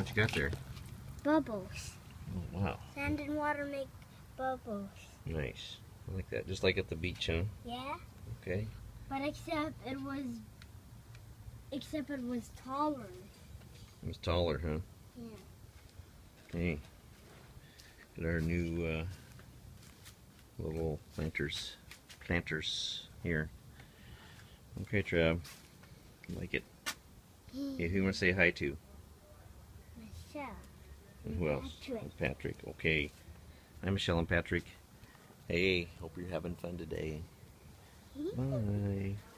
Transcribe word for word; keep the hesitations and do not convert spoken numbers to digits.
you got there? Bubbles. Oh, wow. Sand and water make bubbles. Nice. I like that. Just like at the beach, huh? Yeah. Okay. But except it was, except it was taller. It was taller, huh? Yeah. Hey. Got our new uh, little planters, planters here. Okay, Trav. Like it. Hey, who you want to say hi to? Michelle. And who else? Patrick. And Patrick. Okay. Hi, Michelle and Patrick. Hey, hope you're having fun today. Bye.